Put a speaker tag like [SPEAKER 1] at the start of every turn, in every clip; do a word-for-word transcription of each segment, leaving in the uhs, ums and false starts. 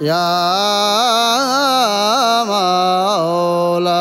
[SPEAKER 1] ইয়া মাওলা।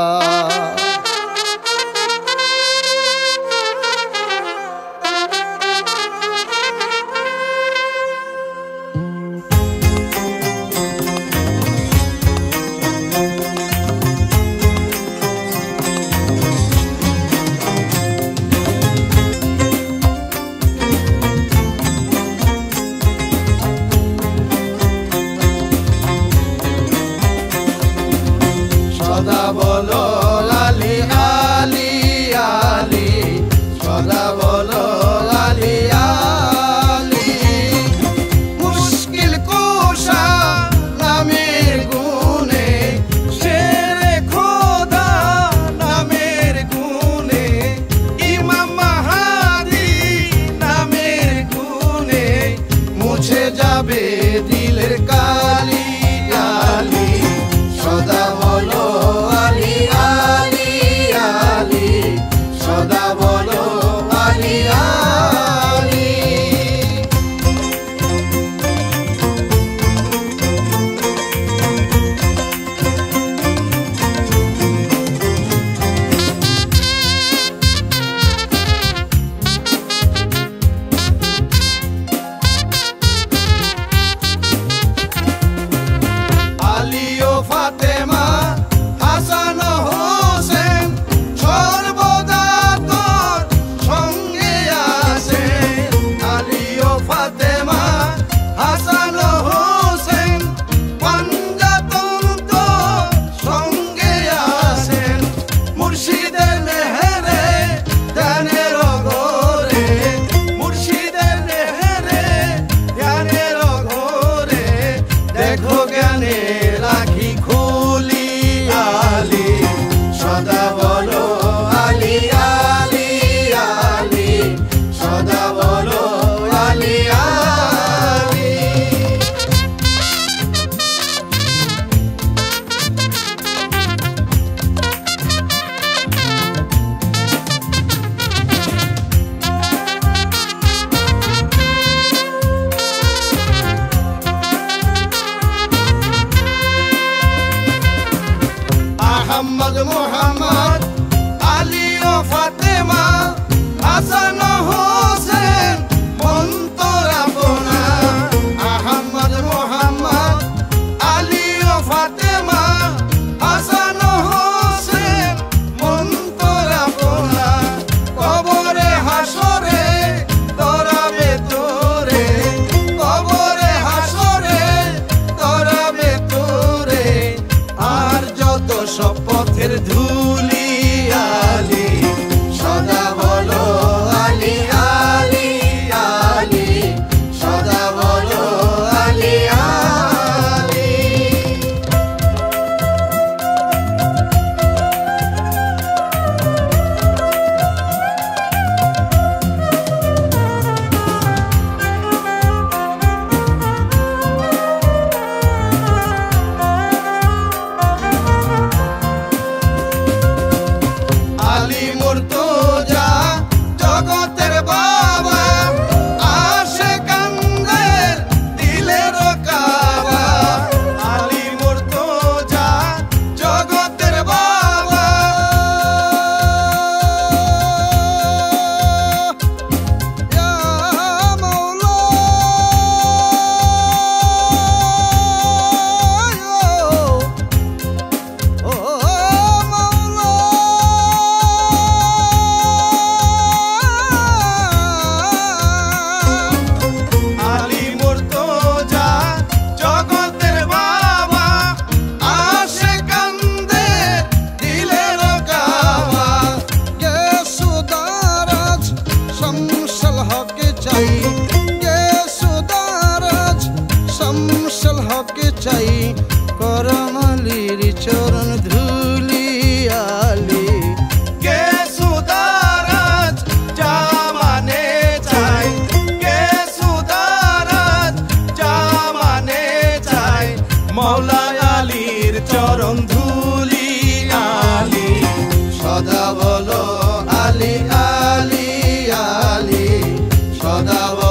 [SPEAKER 1] সদা বলো আলি আলি আলি, সদা বলো আলি আলি। মুশকিল কুশা নামের গুণে, শেরে খোদা নামের গুণে, ইমাম মাহাদি নামের গুণে মুছে যাবে দিলের কালি আলি। সদা বলো আলি আলি আলি, সদা বলো আলি আলি। আলী ও ফাতেমা, হাসান ও হোসেন সর্বদা তোর সঙ্গে আছেন। আলী ও ফাতেমা, হাসান ও হোসেন পাঞ্জাতন তোর সঙ্গে আছেন। মুর্শিদের মেহেরে ধ্যানের ঘরে, মুর্শিদের মেহেরে ধ্যানের ঘরে দেখো জ্ঞানে রাখি খুলি আলি। সদা বলো আলি আলি আলি, সদা বলো আলি আলি। আহমদ মুহাম্মদ, আলী ও ফাতেমা, হাসান ও হোসেন অন্তর আপনা। আহমদ মুহাম্মদ, আলী ও ফাতেমা, হাসান ও হোসেন অন্তর আপনা। কবরে হাসরে তরাবে তোরে, কবরে হাসরে তরাবে তোরে। আর যত সব পথের ধুলি আলি। সদা বলো আলি আলি আলি, সদা বলো আলি আলি। আলী মুর্তজা জগতের বাবা, আশিকানদের দিলের কাবা। আলী মুর্তজা জগতের বাবা, ইয়া মাওলা। ও মাওলা, আলী মুর্তজা জগতের বাবা, আশিকানদের দিলের কাবা। কে সুদারাজ শামসুল হক চাই, কে সুদারাজ শামসুল হক চাই। করম আলীর চরণ ধুলি আলি। কে সুদারাজ জামানে চাই, কে সুদারাজ জামানে চাই। মৌলা আলীর চরণ ধুলি আলি। সদা বলো আলি আলি আলি, সদা